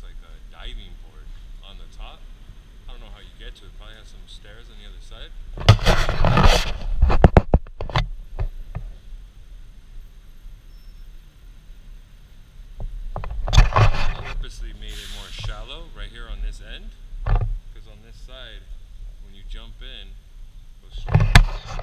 looks like a diving board on the top. I don't know how you get to it. Probably has some stairs on the other side. Purposely made it more shallow right here on this end, because on this side, when you jump in, it goes straight.